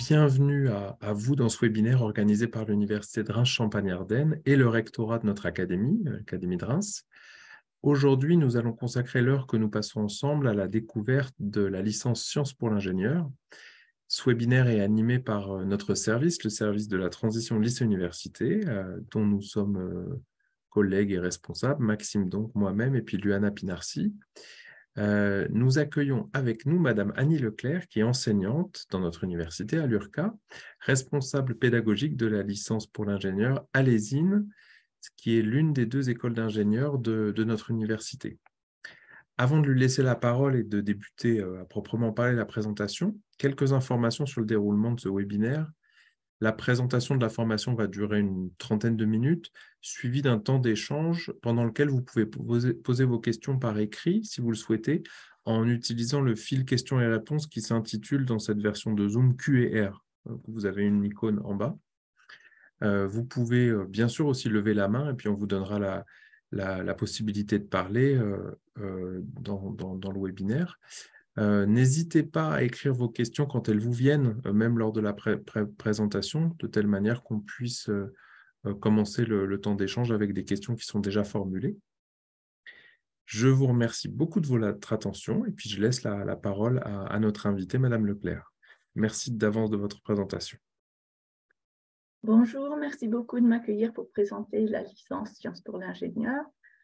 Bienvenue à vous dans ce webinaire organisé par l'Université de Reims-Champagne-Ardenne et le rectorat de notre académie, l'Académie de Reims. Aujourd'hui, nous allons consacrer l'heure que nous passons ensemble à la découverte de la licence Sciences pour l'ingénieur. Ce webinaire est animé par notre service, le service de la transition lycée-université, dont nous sommes collègues et responsables, Maxime donc, moi-même, et puis Luana Pinarsi. Nous accueillons avec nous Madame Annie Leclerc, qui est enseignante dans notre université à l'URCA, responsable pédagogique de la licence pour l'ingénieur à l'ESIN, qui est l'une des deux écoles d'ingénieurs de notre université. Avant de lui laisser la parole et de débuter à proprement parler la présentation, quelques informations sur le déroulement de ce webinaire. La présentation de la formation va durer une trentaine de minutes, suivie d'un temps d'échange pendant lequel vous pouvez poser vos questions par écrit, si vous le souhaitez, en utilisant le fil questions et réponses qui s'intitule dans cette version de Zoom Q&R. Vous avez une icône en bas. Vous pouvez bien sûr aussi lever la main et puis on vous donnera la possibilité de parler dans le webinaire. N'hésitez pas à écrire vos questions quand elles vous viennent, même lors de la présentation, de telle manière qu'on puisse commencer le temps d'échange avec des questions qui sont déjà formulées. Je vous remercie beaucoup de votre attention et puis je laisse la parole à notre invitée, Madame Leclerc. Merci d'avance de votre présentation. Bonjour, merci beaucoup de m'accueillir pour présenter la licence Sciences pour l'ingénieur.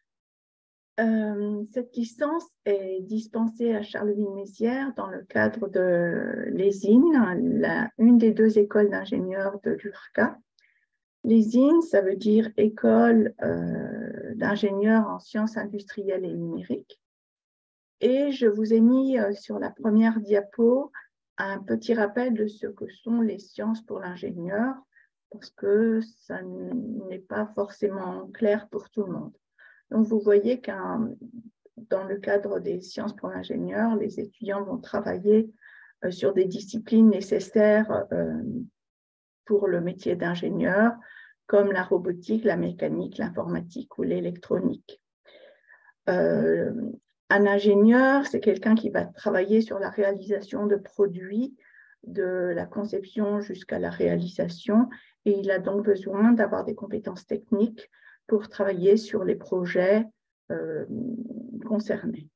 Cette licence est dispensée à Charleville-Mézières dans le cadre de l'ESIN, une des deux écoles d'ingénieurs de l'URCA. L'ESIN, ça veut dire École d'ingénieurs en sciences industrielles et numériques. Et je vous ai mis sur la première diapo un petit rappel de ce que sont les sciences pour l'ingénieur, parce que ça n'est pas forcément clair pour tout le monde. Donc, vous voyez que dans le cadre des sciences pour l'ingénieur, les étudiants vont travailler sur des disciplines nécessaires pour le métier d'ingénieur, comme la robotique, la mécanique, l'informatique ou l'électronique. Un ingénieur, c'est quelqu'un qui va travailler sur la réalisation de produits, de la conception jusqu'à la réalisation, et il a donc besoin d'avoir des compétences techniques pour travailler sur les projets concernés.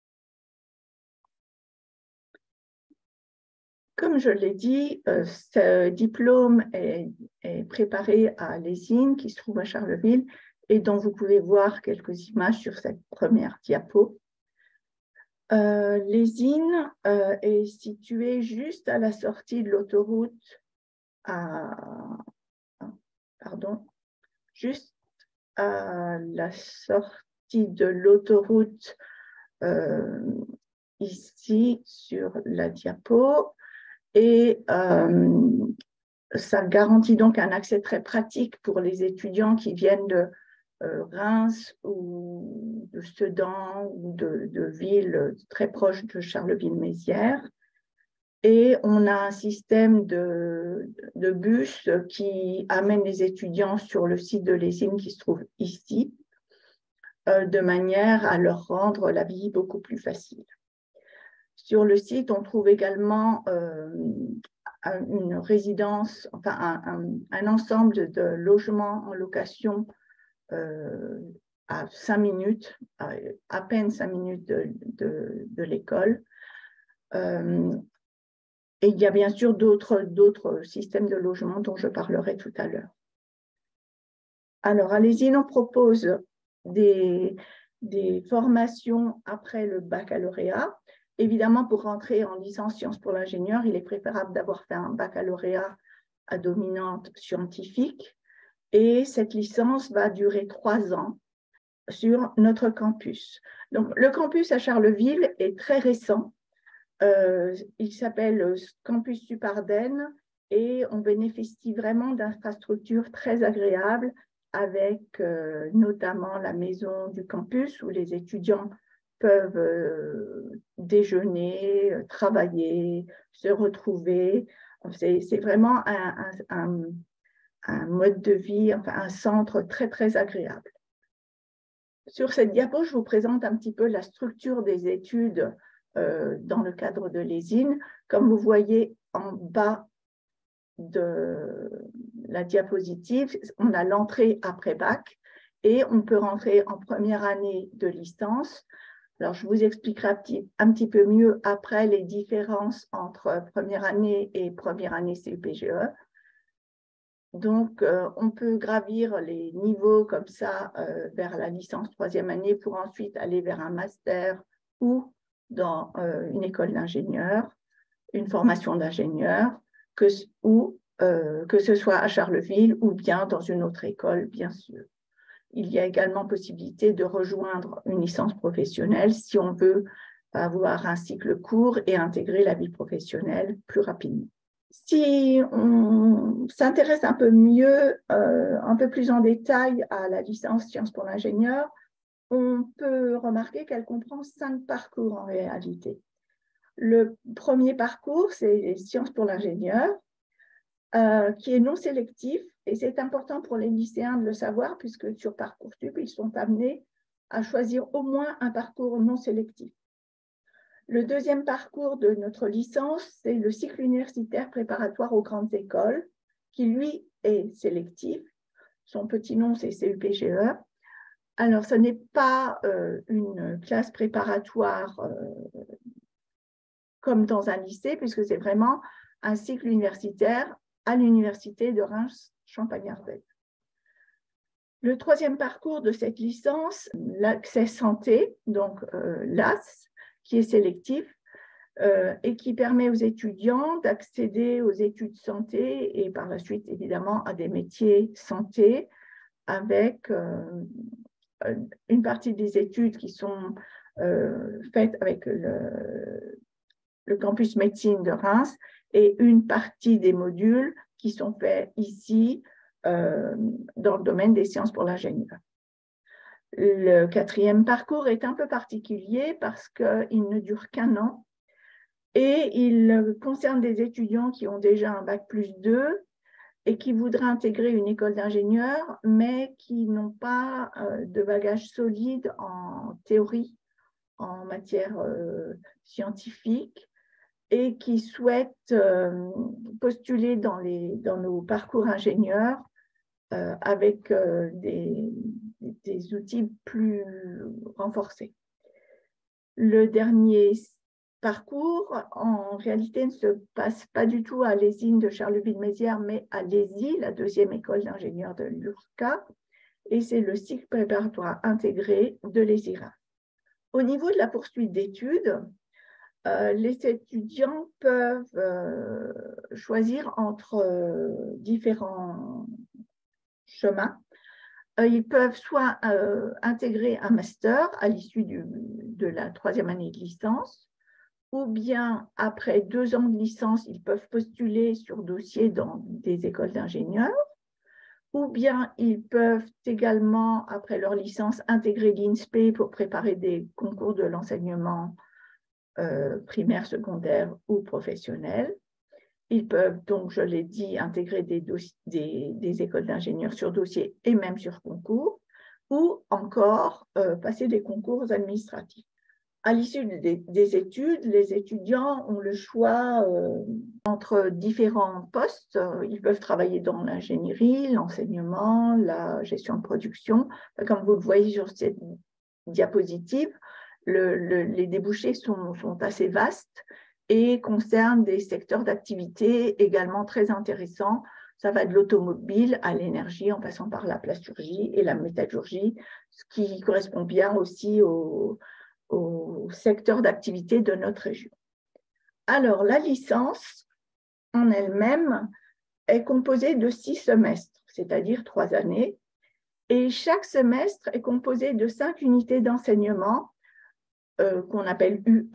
Comme je l'ai dit, ce diplôme est préparé à l'ESIN, qui se trouve à Charleville, et dont vous pouvez voir quelques images sur cette première diapo. L'ESIN est située juste à la sortie de l'autoroute juste à la sortie de l'autoroute ici sur la diapo, et ça garantit donc un accès très pratique pour les étudiants qui viennent de Reims ou de Sedan ou de villes très proches de Charleville-Mézières. Et on a un système de bus qui amène les étudiants sur le site de l'ESIN qui se trouve ici, de manière à leur rendre la vie beaucoup plus facile. Sur le site, on trouve également une résidence, enfin un ensemble de logements en location à 5 minutes, à peine 5 minutes de l'école. Et il y a bien sûr d'autres systèmes de logement dont je parlerai tout à l'heure. Alors, à l'ESIN, on propose des formations après le baccalauréat. Évidemment, pour rentrer en licence sciences pour l'ingénieur, il est préférable d'avoir fait un baccalauréat à dominante scientifique. Et cette licence va durer 3 ans sur notre campus. Donc, le campus à Charleville est très récent. Il s'appelle Campus Supardenne et on bénéficie vraiment d'infrastructures très agréables avec notamment la maison du campus où les étudiants peuvent déjeuner, travailler, se retrouver. C'est vraiment un mode de vie, enfin un centre très, très agréable. Sur cette diapo, je vous présente un petit peu la structure des études dans le cadre de l'ESIN. Comme vous voyez en bas, de la diapositive, on a l'entrée après bac et on peut rentrer en première année de licence. Alors, je vous expliquerai un petit peu mieux après les différences entre première année et première année CUPGE. Donc, on peut gravir les niveaux comme ça vers la licence troisième année pour ensuite aller vers un master ou dans une école d'ingénieur, une formation d'ingénieur, que ce soit à Charleville ou bien dans une autre école, bien sûr. Il y a également possibilité de rejoindre une licence professionnelle si on veut avoir un cycle court et intégrer la vie professionnelle plus rapidement. Si on s'intéresse un peu mieux, un peu plus en détail à la licence Sciences pour l'ingénieur, on peut remarquer qu'elle comprend 5 parcours en réalité. Le premier parcours, c'est les Sciences pour l'ingénieur, qui est non sélectif, et c'est important pour les lycéens de le savoir, puisque sur Parcoursup, ils sont amenés à choisir au moins un parcours non sélectif. Le deuxième parcours de notre licence, c'est le cycle universitaire préparatoire aux grandes écoles, qui lui est sélectif. Son petit nom, c'est CUPGE. Alors, ce n'est pas une classe préparatoire comme dans un lycée, puisque c'est vraiment un cycle universitaire à l'université de Reims-Champagne-Ardenne. Le troisième parcours de cette licence, l'accès santé, donc l'AS, qui est sélectif et qui permet aux étudiants d'accéder aux études santé et par la suite, évidemment, à des métiers santé avec une partie des études qui sont faites avec le campus médecine de Reims et une partie des modules qui sont faits ici dans le domaine des sciences pour l'ingénieur. Le quatrième parcours est un peu particulier parce qu'il ne dure qu'un an et il concerne des étudiants qui ont déjà un bac+2 et qui voudraient intégrer une école d'ingénieur, mais qui n'ont pas de bagage solide en théorie, en matière scientifique, et qui souhaitent postuler dans nos parcours ingénieurs avec des outils plus renforcés. Le dernier parcours, en réalité, ne se passe pas du tout à l'ESIN de Charleville-Mézières, mais à l'ESI, la deuxième école d'ingénieurs de l'URCA, et c'est le cycle préparatoire intégré de l'ESIRA. Au niveau de la poursuite d'études, les étudiants peuvent choisir entre différents chemins. Ils peuvent soit intégrer un master à l'issue de la troisième année de licence, ou bien après 2 ans de licence, ils peuvent postuler sur dossier dans des écoles d'ingénieurs, ou bien ils peuvent également, après leur licence, intégrer l'INSPE pour préparer des concours de l'enseignement primaire, secondaire ou professionnel. Ils peuvent donc, je l'ai dit, intégrer des écoles d'ingénieurs sur dossier et même sur concours, ou encore passer des concours administratifs. À l'issue des études, les étudiants ont le choix entre différents postes. Ils peuvent travailler dans l'ingénierie, l'enseignement, la gestion de production. Comme vous le voyez sur cette diapositive, les débouchés sont assez vastes et concernent des secteurs d'activité également très intéressants. Ça va de l'automobile à l'énergie en passant par la plasturgie et la métallurgie, ce qui correspond bien aussi au secteur d'activité de notre région. Alors, la licence en elle-même est composée de 6 semestres, c'est-à-dire 3 années, et chaque semestre est composé de 5 unités d'enseignement qu'on appelle UE,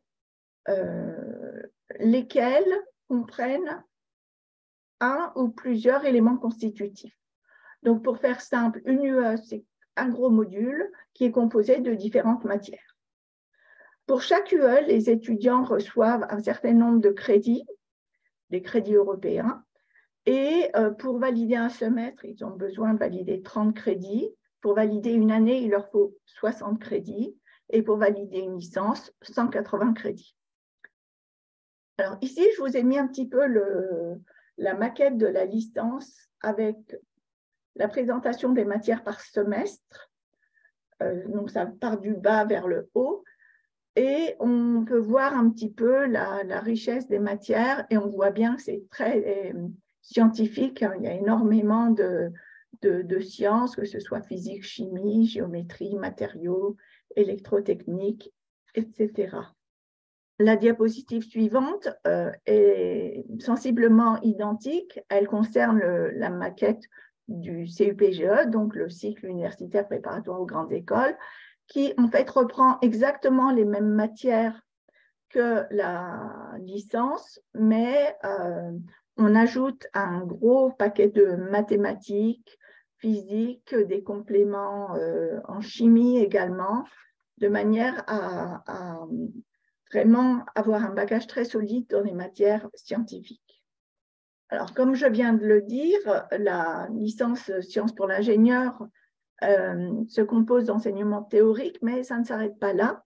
lesquelles comprennent un ou plusieurs éléments constitutifs. Donc, pour faire simple, une UE, c'est un gros module qui est composé de différentes matières. Pour chaque UE, les étudiants reçoivent un certain nombre de crédits, des crédits européens, et pour valider un semestre, ils ont besoin de valider 30 crédits. Pour valider une année, il leur faut 60 crédits, et pour valider une licence, 180 crédits. Alors ici, je vous ai mis un petit peu la maquette de la licence avec la présentation des matières par semestre. Donc, ça part du bas vers le haut. Et on peut voir un petit peu la richesse des matières et on voit bien que c'est très scientifique. Il y a énormément de sciences, que ce soit physique, chimie, géométrie, matériaux, électrotechnique, etc. La diapositive suivante est sensiblement identique. Elle concerne la maquette du CUPGE, donc le cycle universitaire préparatoire aux grandes écoles, qui en fait reprend exactement les mêmes matières que la licence, mais on ajoute un gros paquet de mathématiques, physique, des compléments en chimie également, de manière à vraiment avoir un bagage très solide dans les matières scientifiques. Alors, comme je viens de le dire, la licence Sciences pour l'ingénieur se compose d'enseignements théoriques, mais ça ne s'arrête pas là.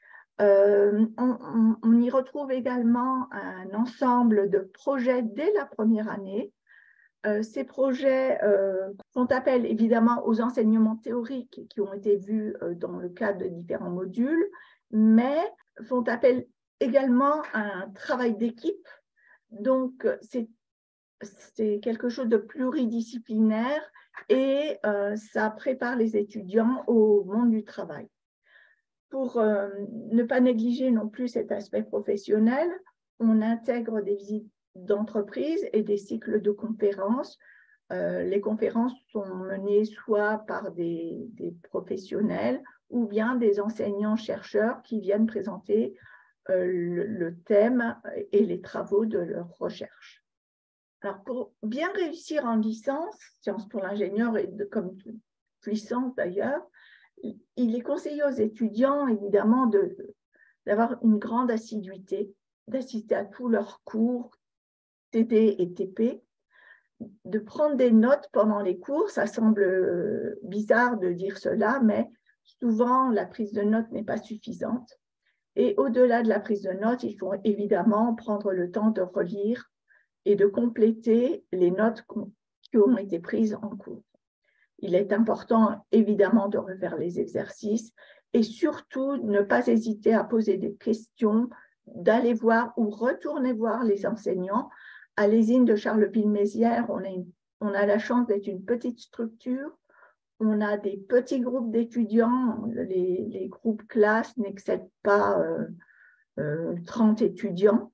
On y retrouve également un ensemble de projets dès la première année. Ces projets font appel évidemment aux enseignements théoriques qui ont été vus dans le cadre de différents modules, mais font appel également à un travail d'équipe. Donc, c'est quelque chose de pluridisciplinaire et ça prépare les étudiants au monde du travail. Pour ne pas négliger non plus cet aspect professionnel, on intègre des visites d'entreprise et des cycles de conférences. Les conférences sont menées soit par des professionnels ou bien des enseignants-chercheurs qui viennent présenter le thème et les travaux de leur recherche. Alors, pour bien réussir en licence, Sciences pour l'ingénieur et comme toute licence d'ailleurs, il est conseillé aux étudiants, évidemment, d'avoir une grande assiduité, d'assister à tous leurs cours, TD et TP, de prendre des notes pendant les cours. Ça semble bizarre de dire cela, mais souvent, la prise de notes n'est pas suffisante. Et au-delà de la prise de notes, il faut évidemment prendre le temps de relire et de compléter les notes qui ont été prises en cours. Il est important, évidemment, de refaire les exercices et surtout ne pas hésiter à poser des questions, d'aller voir ou retourner voir les enseignants. À l'ESIN de Charleville-Mézières, on a la chance d'être une petite structure. On a des petits groupes d'étudiants. Les groupes classes n'excèdent pas 30 étudiants.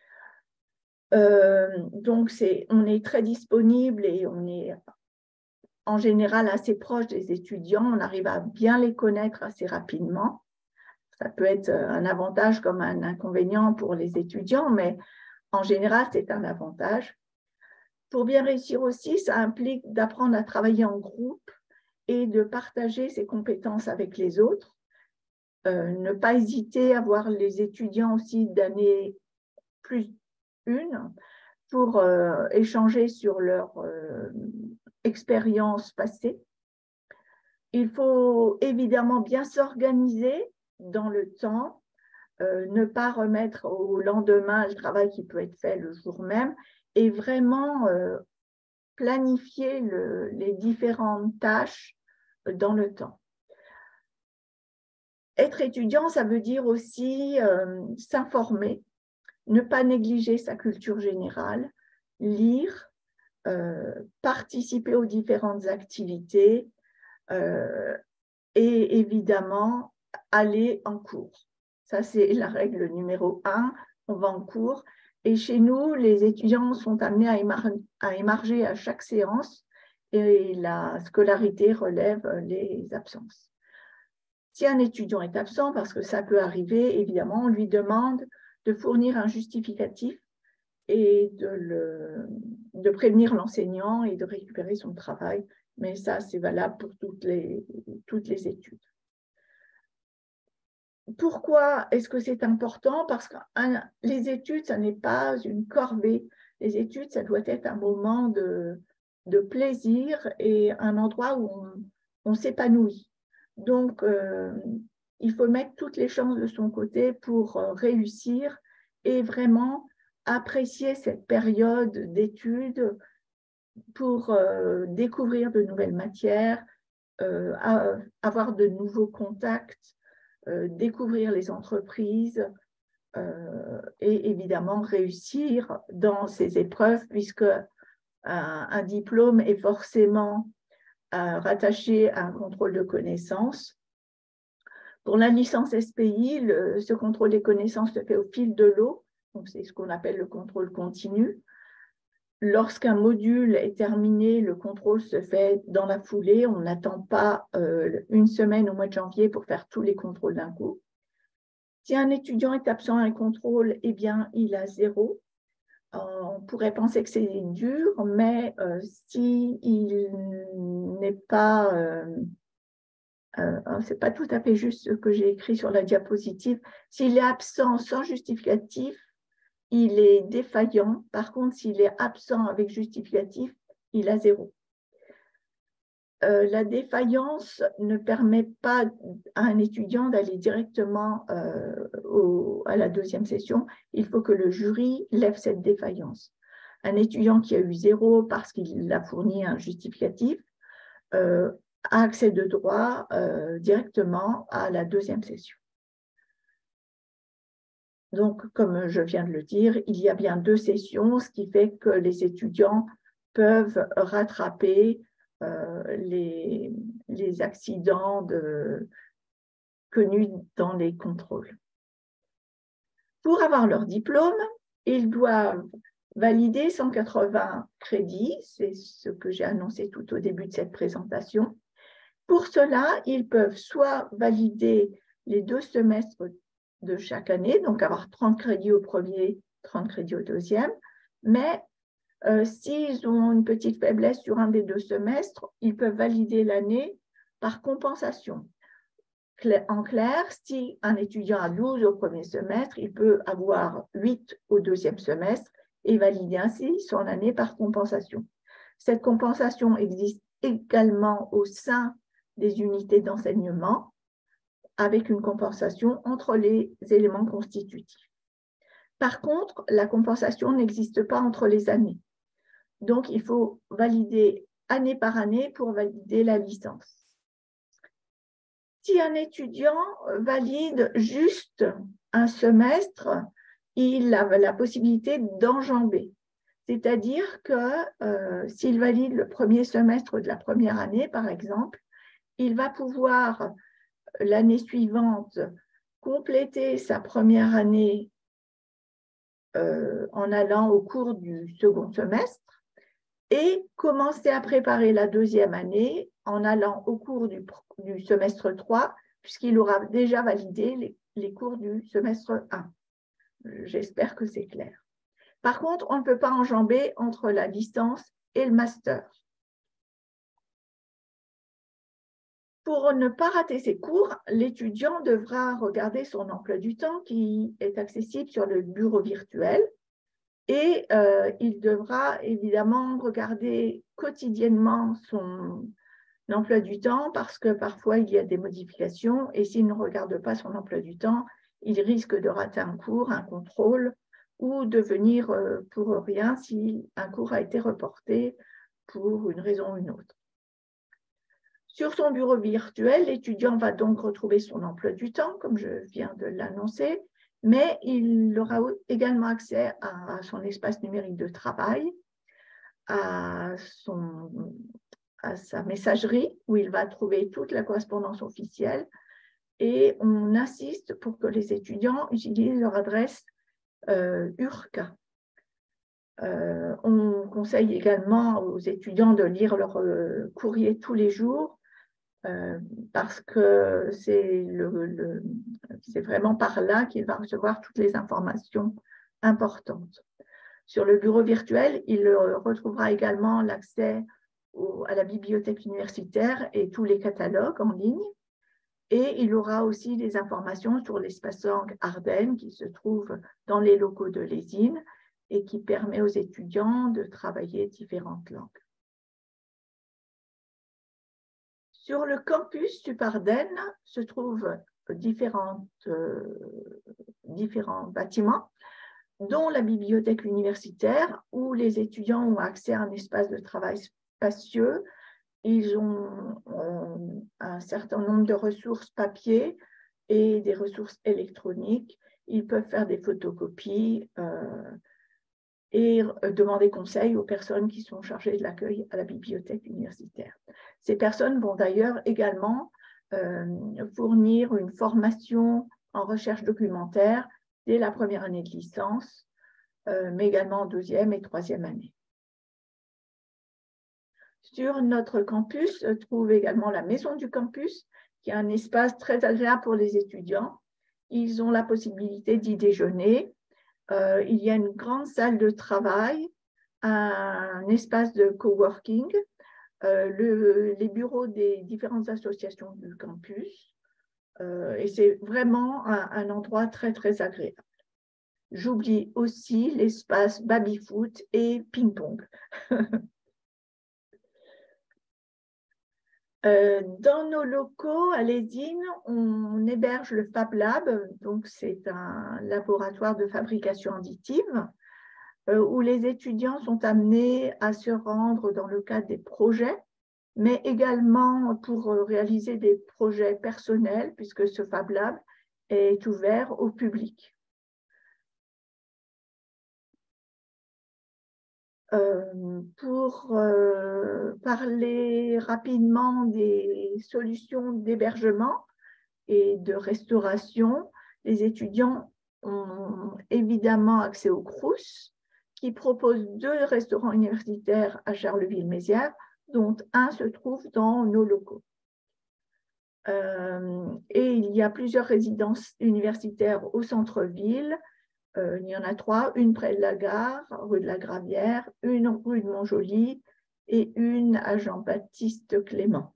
Donc, on est très disponible et on est en général assez proche des étudiants. On arrive à bien les connaître assez rapidement. Ça peut être un avantage comme un inconvénient pour les étudiants, mais en général, c'est un avantage. Pour bien réussir aussi, ça implique d'apprendre à travailler en groupe et de partager ses compétences avec les autres. Ne pas hésiter à voir les étudiants aussi d'année plus une pour échanger sur leur expérience passée. Il faut évidemment bien s'organiser dans le temps, ne pas remettre au lendemain le travail qui peut être fait le jour même et vraiment planifier les différentes tâches dans le temps. Être étudiant, ça veut dire aussi s'informer, ne pas négliger sa culture générale, lire, participer aux différentes activités et évidemment aller en cours. Ça, c'est la règle numéro 1, on va en cours. Et chez nous, les étudiants sont amenés à émarger à chaque séance et la scolarité relève les absences. Si un étudiant est absent, parce que ça peut arriver, évidemment, on lui demande de fournir un justificatif et de prévenir l'enseignant et de récupérer son travail. Mais ça, c'est valable pour toutes les études. Pourquoi est-ce que c'est important? Parce que les études, ça n'est pas une corvée. Les études, ça doit être un moment de plaisir et un endroit où on s'épanouit. Donc, il faut mettre toutes les chances de son côté pour réussir et vraiment apprécier cette période d'études pour découvrir de nouvelles matières, avoir de nouveaux contacts, découvrir les entreprises et évidemment réussir dans ces épreuves, puisque un diplôme est forcément rattaché à un contrôle de connaissances. Pour la licence SPI, ce contrôle des connaissances se fait au fil de l'eau, donc c'est ce qu'on appelle le contrôle continu. Lorsqu'un module est terminé, le contrôle se fait dans la foulée. On n'attend pas une semaine au mois de janvier pour faire tous les contrôles d'un coup. Si un étudiant est absent à un contrôle, eh bien, il a 0. On pourrait penser que c'est dur, mais s'il n'est pas... c'est pas tout à fait juste ce que j'ai écrit sur la diapositive. S'il est absent sans justificatif, il est défaillant. Par contre, s'il est absent avec justificatif, il a 0. La défaillance ne permet pas à un étudiant d'aller directement à la deuxième session. Il faut que le jury lève cette défaillance. Un étudiant qui a eu 0 parce qu'il a fourni un justificatif a accès de droit directement à la deuxième session. Donc, comme je viens de le dire, il y a bien 2 sessions, ce qui fait que les étudiants peuvent rattraper les accidents connus dans les contrôles. Pour avoir leur diplôme, ils doivent valider 180 crédits, c'est ce que j'ai annoncé tout au début de cette présentation. Pour cela, ils peuvent soit valider les 2 semestres de chaque année, donc avoir 30 crédits au premier, 30 crédits au deuxième, mais s'ils ont une petite faiblesse sur un des 2 semestres, ils peuvent valider l'année par compensation. En clair, si un étudiant a 12 au premier semestre, il peut avoir 8 au deuxième semestre et valider ainsi son année par compensation. Cette compensation existe également au sein des unités d'enseignement, avec une compensation entre les éléments constitutifs. Par contre, la compensation n'existe pas entre les années. Donc, il faut valider année par année pour valider la licence. Si un étudiant valide juste un semestre, il a la possibilité d'enjamber. C'est-à-dire que s'il valide le premier semestre de la première année, par exemple, il va pouvoir, l'année suivante, compléter sa première année en allant au cours du second semestre et commencer à préparer la deuxième année en allant au cours du semestre 3, puisqu'il aura déjà validé les cours du semestre 1. J'espère que c'est clair. Par contre, on ne peut pas enjamber entre la licence et le master. Pour ne pas rater ses cours, l'étudiant devra regarder son emploi du temps qui est accessible sur le bureau virtuel et il devra évidemment regarder quotidiennement son emploi du temps parce que parfois il y a des modifications et s'il ne regarde pas son emploi du temps, il risque de rater un cours, un contrôle ou de venir pour rien si un cours a été reporté pour une raison ou une autre. Sur son bureau virtuel, l'étudiant va donc retrouver son emploi du temps, comme je viens de l'annoncer, mais il aura également accès à son espace numérique de travail, à sa messagerie, où il va trouver toute la correspondance officielle, et on insiste pour que les étudiants utilisent leur adresse URCA. On conseille également aux étudiants de lire leur courrier tous les jours, parce que c'est vraiment par là qu'il va recevoir toutes les informations importantes. Sur le bureau virtuel, il retrouvera également l'accès à la bibliothèque universitaire et tous les catalogues en ligne. Et il aura aussi des informations sur l'espace langue Ardennes qui se trouve dans les locaux de l'ESIN et qui permet aux étudiants de travailler différentes langues. Sur le campus Supardenne se trouvent différents bâtiments. dont la bibliothèque universitaire, où les étudiants ont accès à un espace de travail spacieux. Ils ont un certain nombre de ressources papier et des ressources électroniques. Ils peuvent faire des photocopies et demander conseil aux personnes qui sont chargées de l'accueil à la bibliothèque universitaire. Ces personnes vont d'ailleurs également fournir une formation en recherche documentaire dès la première année de licence, mais également en deuxième et troisième année. Sur notre campus se trouve également la maison du campus, qui est un espace très agréable pour les étudiants. Ils ont la possibilité d'y déjeuner. Il y a une grande salle de travail, un espace de coworking, les bureaux des différentes associations du campus. Et c'est vraiment un endroit très, très agréable. J'oublie aussi l'espace baby-foot et ping-pong. Dans nos locaux à l'ESIN, on héberge le Fab Lab, donc c'est un laboratoire de fabrication additive où les étudiants sont amenés à se rendre dans le cadre des projets, mais également pour réaliser des projets personnels, puisque ce Fab Lab est ouvert au public. Pour parler rapidement des solutions d'hébergement et de restauration, les étudiants ont évidemment accès au Crous, qui propose 2 restaurants universitaires à Charleville-Mézières, dont un se trouve dans nos locaux. Et il y a plusieurs résidences universitaires au centre-ville. Il y en a 3, une près de la gare, rue de la Gravière, une rue de Montjoly et une à Jean-Baptiste Clément.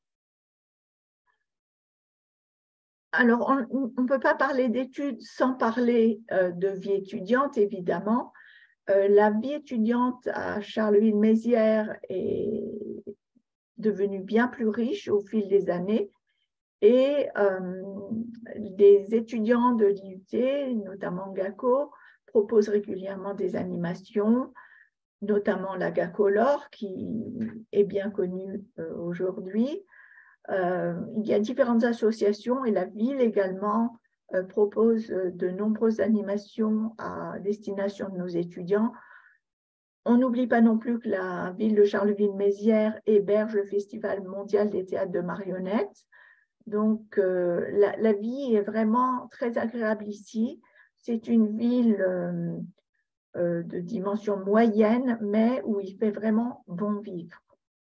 Alors, on ne peut pas parler d'études sans parler de vie étudiante, évidemment. La vie étudiante à Charleville-Mézières est devenue bien plus riche au fil des années et des étudiants de l'IUT, notamment GACO, proposent régulièrement des animations, notamment la GACOLOR, qui est bien connue aujourd'hui. Il y a différentes associations et la ville également propose de nombreuses animations à destination de nos étudiants. On n'oublie pas non plus que la ville de Charleville-Mézières héberge le Festival mondial des théâtres de marionnettes. Donc, la vie est vraiment très agréable ici. C'est une ville de dimension moyenne, mais où il fait vraiment bon vivre.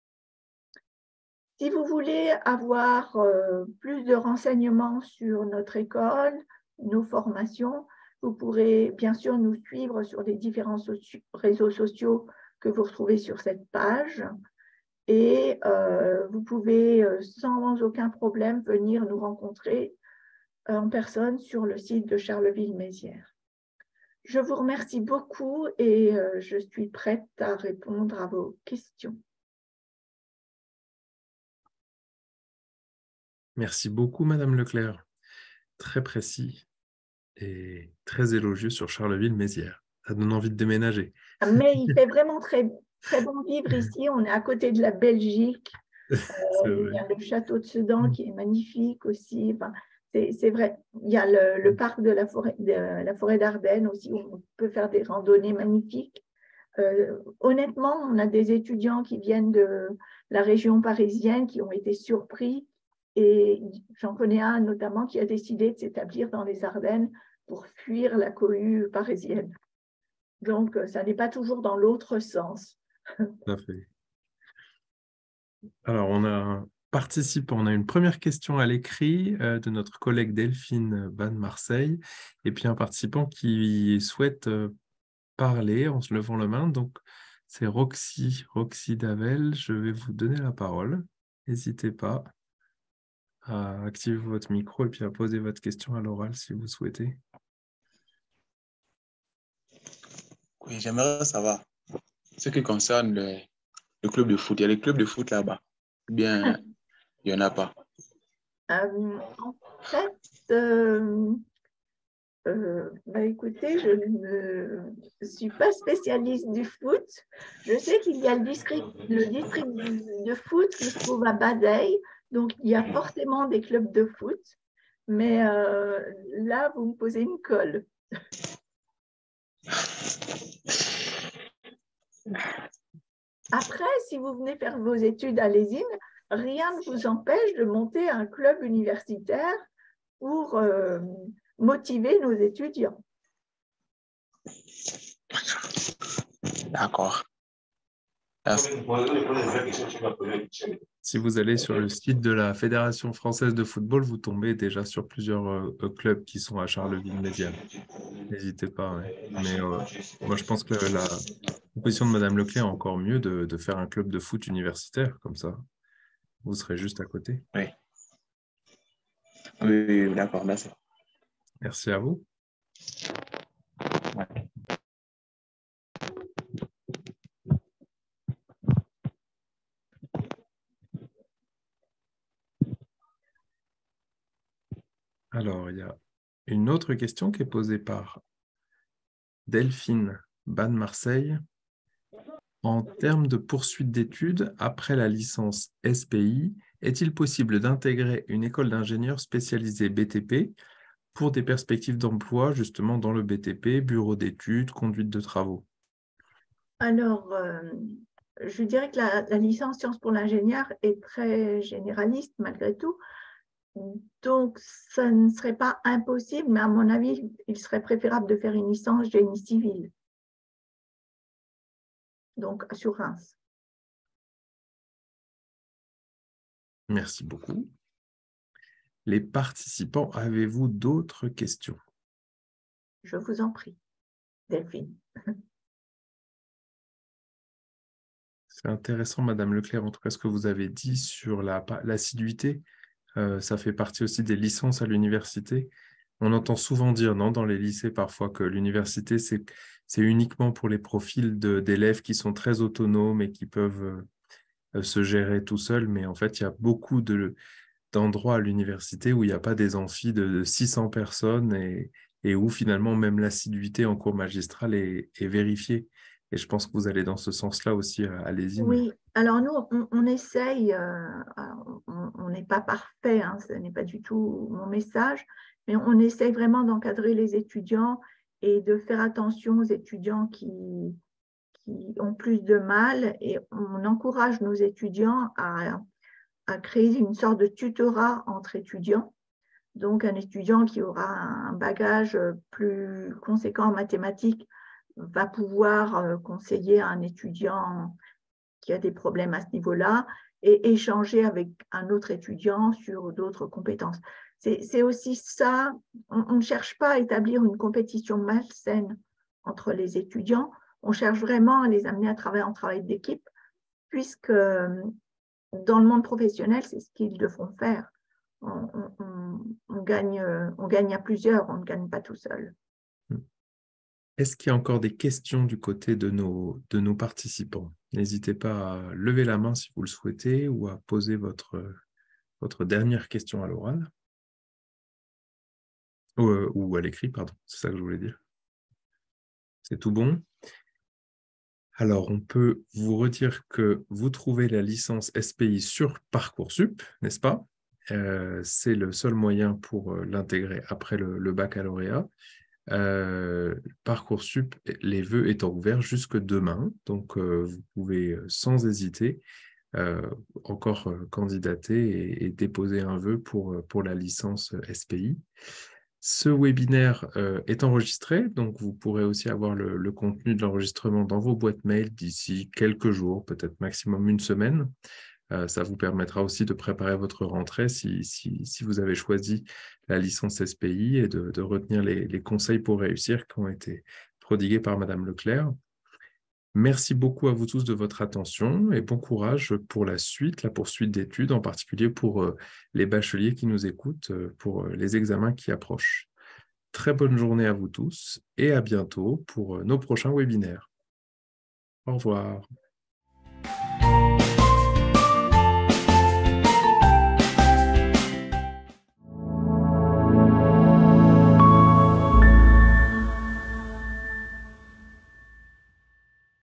Si vous voulez avoir plus de renseignements sur notre école, nos formations, vous pourrez bien sûr nous suivre sur les différents réseaux sociaux que vous retrouvez sur cette page. Et vous pouvez sans aucun problème venir nous rencontrer en personne sur le site de Charleville-Mézières. Je vous remercie beaucoup et je suis prête à répondre à vos questions. Merci beaucoup, Madame Leclerc. Très précis et très élogieux sur Charleville-Mézières. Ça donne envie de déménager. Mais il fait vraiment très, très bon vivre ici. On est à côté de la Belgique. Il y a le château de Sedan qui est magnifique aussi. Enfin, c'est vrai. Il y a le parc de la forêt d'Ardennes aussi, où on peut faire des randonnées magnifiques. Honnêtement, on a des étudiants qui viennent de la région parisienne qui ont été surpris. Et j'en connais un notamment qui a décidé de s'établir dans les Ardennes pour fuir la cohue parisienne. Donc, ça n'est pas toujours dans l'autre sens. Tout à fait. Alors, on a une première question à l'écrit de notre collègue Delphine Ban Marseille, et puis un participant qui souhaite parler en se levant la main. Donc, c'est Roxy Davel. Je vais vous donner la parole. N'hésitez pas à activer votre micro et puis à poser votre question à l'oral si vous souhaitez. Oui, j'aimerais savoir ce qui concerne le club de foot. Il y a les clubs de foot là-bas. Ou bien, il n'y en a pas. En fait, écoutez, suis pas spécialiste du foot. Je sais qu'il y a le district de foot qui se trouve à Bazeilles, donc il y a forcément des clubs de foot. Mais là, vous me posez une colle. Après, si vous venez faire vos études à l'ESIN, rien ne vous empêche de monter un club universitaire pour motiver nos étudiants. D'accord. Merci. Si vous allez sur le site de la Fédération française de football, vous tombez déjà sur plusieurs clubs qui sont à Charleville-Mézières. N'hésitez pas. Ouais. Mais moi, je pense que la proposition de Madame Leclerc est encore mieux de faire un club de foot universitaire, comme ça. Vous serez juste à côté. Oui. Oui, d'accord, merci. Merci à vous. Ouais. Alors, il y a une autre question qui est posée par Delphine Ban-Marseille. En termes de poursuite d'études, après la licence SPI, est-il possible d'intégrer une école d'ingénieurs spécialisée BTP pour des perspectives d'emploi justement dans le BTP, bureau d'études, conduite de travaux? Alors, je dirais que la licence Sciences pour l'ingénieur est très généraliste malgré tout. Donc, ça ne serait pas impossible, mais à mon avis, il serait préférable de faire une licence génie civil. Donc, sur Reims. Merci beaucoup. Les participants, avez-vous d'autres questions? Je vous en prie, Delphine. C'est intéressant, Madame Leclerc, en tout cas, ce que vous avez dit sur l'assiduité. Ça fait partie aussi des licences à l'université. On entend souvent dire, non, dans les lycées parfois, que l'université, c'est uniquement pour les profils d'élèves qui sont très autonomes et qui peuvent se gérer tout seuls. Mais en fait, il y a beaucoup d'endroits à l'université où il n'y a pas des amphis de 600 personnes et où finalement même l'assiduité en cours magistral est vérifiée. Et je pense que vous allez dans ce sens-là aussi à l'ESIN. Oui, alors nous, on essaye, on n'est pas parfait, hein, ce n'est pas du tout mon message, mais on essaye vraiment d'encadrer les étudiants et de faire attention aux étudiants qui ont plus de mal, et on encourage nos étudiants à créer une sorte de tutorat entre étudiants. Donc, un étudiant qui aura un bagage plus conséquent en mathématiques va pouvoir conseiller un étudiant qui a des problèmes à ce niveau-là et échanger avec un autre étudiant sur d'autres compétences. C'est aussi ça, on ne cherche pas à établir une compétition malsaine entre les étudiants, on cherche vraiment à les amener à travailler en travail d'équipe, puisque dans le monde professionnel, c'est ce qu'ils devront faire. On gagne à plusieurs, on ne gagne pas tout seul. Est-ce qu'il y a encore des questions du côté de nos participants? N'hésitez pas à lever la main si vous le souhaitez ou à poser votre dernière question à l'oral. Ou à l'écrit, pardon, c'est ça que je voulais dire. C'est tout bon? Alors, on peut vous redire que vous trouvez la licence SPI sur Parcoursup, n'est-ce pas? C'est le seul moyen pour l'intégrer après le baccalauréat. Parcoursup, les vœux étant ouverts jusque demain, donc vous pouvez sans hésiter encore candidater et déposer un vœu pour la licence SPI. Ce webinaire est enregistré, donc vous pourrez aussi avoir le contenu de l'enregistrement dans vos boîtes mail d'ici quelques jours, peut-être maximum une semaine. Ça vous permettra aussi de préparer votre rentrée si vous avez choisi la licence SPI et de retenir les conseils pour réussir qui ont été prodigués par Madame Leclerc. Merci beaucoup à vous tous de votre attention et bon courage pour la poursuite d'études, en particulier pour les bacheliers qui nous écoutent, pour les examens qui approchent. Très bonne journée à vous tous et à bientôt pour nos prochains webinaires. Au revoir.